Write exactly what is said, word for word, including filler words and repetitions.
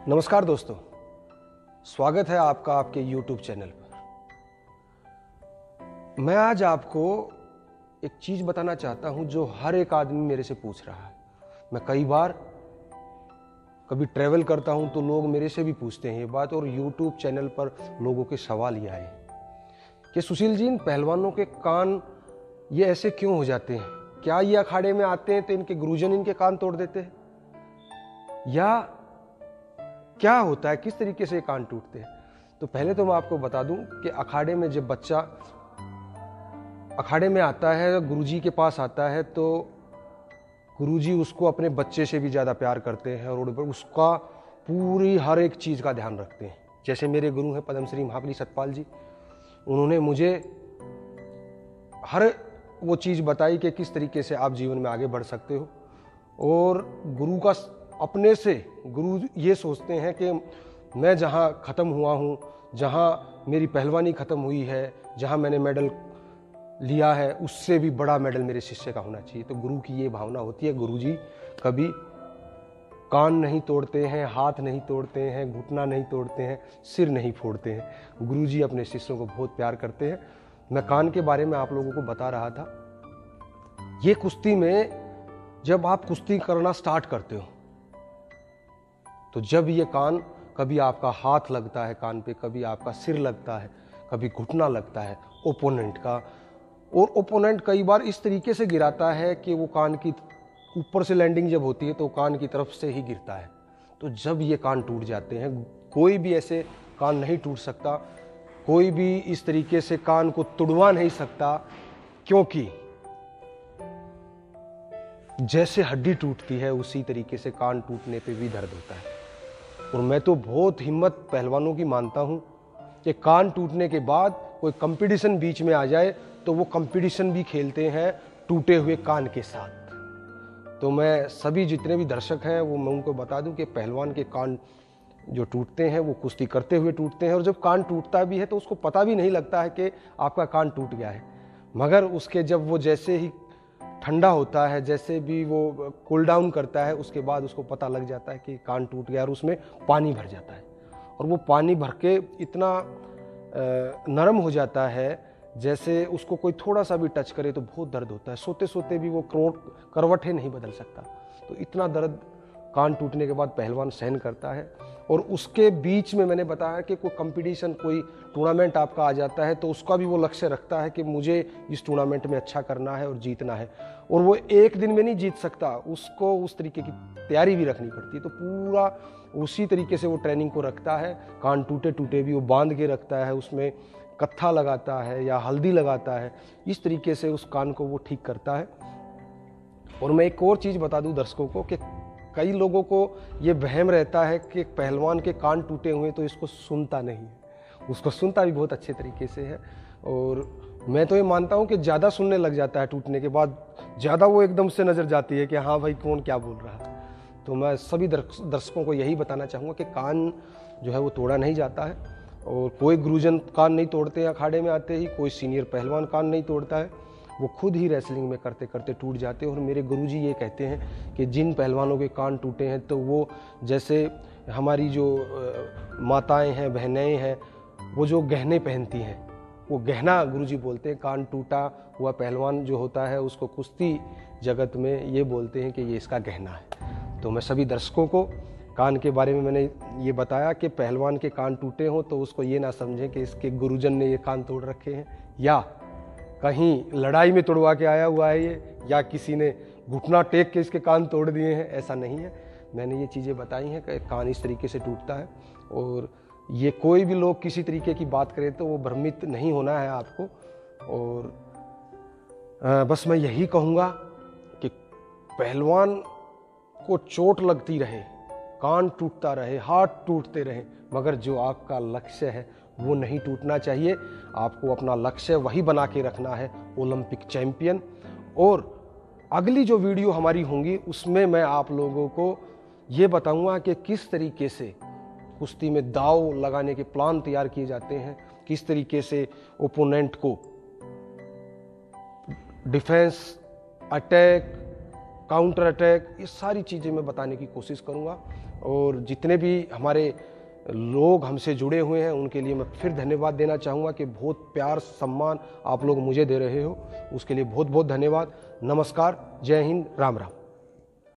नमस्कार दोस्तों, स्वागत है आपका आपके यूट्यूब चैनल पर। मैं आज आपको एक चीज़ बताना चाहता हूं जो हर एक आदमी मेरे से पूछ रहा है। मैं कई बार कभी ट्रैवल करता हूं तो लोग मेरे से भी पूछते हैं ये बात, और यूट्यूब चैनल पर लोगों के सवाल ये आए कि सुशील जी, इन पहलवानों के कान ये ऐसे क्यों हो जाते हैं? क्या ये अखाड़े में आते हैं तो इनके गुरुजन इनके कान तोड़ देते हैं, या क्या होता है, किस तरीके से कान टूटते हैं? तो पहले तो मैं आपको बता दूं कि अखाड़े में जब बच्चा अखाड़े में आता है, गुरुजी के पास आता है, तो गुरुजी उसको अपने बच्चे से भी ज़्यादा प्यार करते हैं और उसका पूरी हर एक चीज़ का ध्यान रखते हैं। जैसे मेरे गुरु हैं पद्मश्री महाबली सतपाल जी, उन्होंने मुझे हर वो चीज़ बताई कि किस तरीके से आप जीवन में आगे बढ़ सकते हो। और गुरु का अपने से गुरु ये सोचते हैं कि मैं जहाँ ख़त्म हुआ हूँ, जहाँ मेरी पहलवानी ख़त्म हुई है, जहाँ मैंने मेडल लिया है, उससे भी बड़ा मेडल मेरे शिष्य का होना चाहिए। तो गुरु की ये भावना होती है। गुरुजी कभी कान नहीं तोड़ते हैं, हाथ नहीं तोड़ते हैं, घुटना नहीं तोड़ते हैं, सिर नहीं फोड़ते हैं। गुरुजी अपने शिष्यों को बहुत प्यार करते हैं। मैं कान के बारे में आप लोगों को बता रहा था। ये कुश्ती में जब आप कुश्ती करना स्टार्ट करते हो तो जब ये कान, कभी आपका हाथ लगता है कान पे, कभी आपका सिर लगता है, कभी घुटना लगता है ओपोनेंट का, और ओपोनेंट कई बार इस तरीके से गिराता है कि वो कान की ऊपर से लैंडिंग जब होती है तो कान की तरफ से ही गिरता है। तो जब ये कान टूट जाते हैं, कोई भी ऐसे कान नहीं टूट सकता, कोई भी इस तरीके से कान को तुड़वा नहीं सकता, क्योंकि जैसे हड्डी टूटती है उसी तरीके से कान टूटने पे भी दर्द होता है। और मैं तो बहुत हिम्मत पहलवानों की मानता हूं कि कान टूटने के बाद कोई कंपटीशन बीच में आ जाए तो वो कंपटीशन भी खेलते हैं टूटे हुए कान के साथ। तो मैं सभी जितने भी दर्शक हैं वो मैं उनको बता दूं कि पहलवान के कान जो टूटते हैं वो कुश्ती करते हुए टूटते हैं, और जब कान टूटता भी है तो उसको पता भी नहीं लगता है कि आपका कान टूट गया है। मगर उसके जब वो जैसे ही ठंडा होता है, जैसे भी वो कूल डाउन करता है, उसके बाद उसको पता लग जाता है कि कान टूट गया, और उसमें पानी भर जाता है। और वो पानी भर के इतना नरम हो जाता है, जैसे उसको कोई थोड़ा सा भी टच करे तो बहुत दर्द होता है। सोते सोते भी वो करवटें नहीं बदल सकता। तो इतना दर्द कान टूटने के बाद पहलवान सहन करता है। और उसके बीच में मैंने बताया कि कोई कंपटीशन, कोई टूर्नामेंट आपका आ जाता है तो उसका भी वो लक्ष्य रखता है कि मुझे इस टूर्नामेंट में अच्छा करना है और जीतना है। और वो एक दिन में नहीं जीत सकता, उसको उस तरीके की तैयारी भी रखनी पड़ती है। तो पूरा उसी तरीके से वो ट्रेनिंग को रखता है। कान टूटे टूटे भी वो बांध के रखता है, उसमें कत्था लगाता है या हल्दी लगाता है, इस तरीके से उस कान को वो ठीक करता है। और मैं एक और चीज़ बता दूं दर्शकों को कि कई लोगों को ये वहम रहता है कि पहलवान के कान टूटे हुए तो इसको सुनता नहीं है। उसको सुनता भी बहुत अच्छे तरीके से है। और मैं तो ये मानता हूँ कि ज़्यादा सुनने लग जाता है टूटने के बाद, ज़्यादा वो एकदम से नज़र जाती है कि हाँ भाई कौन क्या बोल रहा है। तो मैं सभी दर्शकों को यही बताना चाहूँगा कि कान जो है वो तोड़ा नहीं जाता है, और कोई गुरुजन कान नहीं तोड़ते हैं अखाड़े में आते ही, कोई सीनियर पहलवान कान नहीं तोड़ता है, वो खुद ही रेसलिंग में करते करते टूट जाते हैं। और मेरे गुरुजी ये कहते हैं कि जिन पहलवानों के कान टूटे हैं तो वो जैसे हमारी जो माताएं हैं, बहनें हैं, वो जो गहने पहनती हैं, वो गहना गुरुजी बोलते हैं। कान टूटा हुआ पहलवान जो होता है उसको कुश्ती जगत में ये बोलते हैं कि ये इसका गहना है। तो मैं सभी दर्शकों को कान के बारे में मैंने ये बताया कि पहलवान के कान टूटे हों तो उसको ये ना समझें कि इसके गुरुजन ने ये कान तोड़ रखे हैं, या कहीं लड़ाई में तोड़वा के आया हुआ है ये, या किसी ने घुटना टेक के इसके कान तोड़ दिए हैं। ऐसा नहीं है। मैंने ये चीज़ें बताई हैं कि कान इस तरीके से टूटता है। और ये कोई भी लोग किसी तरीके की बात करें तो वो भ्रमित नहीं होना है आपको। और आ, बस मैं यही कहूँगा कि पहलवान को चोट लगती रहे, कान टूटता रहे, हाथ टूटते रहे, मगर जो आपका लक्ष्य है वो नहीं टूटना चाहिए। आपको अपना लक्ष्य वही बना के रखना है, ओलंपिक चैंपियन। और अगली जो वीडियो हमारी होंगी उसमें मैं आप लोगों को ये बताऊंगा कि किस तरीके से कुश्ती में दाव लगाने के प्लान तैयार किए जाते हैं, किस तरीके से ओपोनेंट को डिफेंस, अटैक, काउंटर अटैक, ये सारी चीज़ें मैं बताने की कोशिश करूंगा। और जितने भी हमारे लोग हमसे जुड़े हुए हैं उनके लिए मैं फिर धन्यवाद देना चाहूँगा कि बहुत प्यार सम्मान आप लोग मुझे दे रहे हो, उसके लिए बहुत बहुत धन्यवाद। नमस्कार, जय हिंद, राम राम।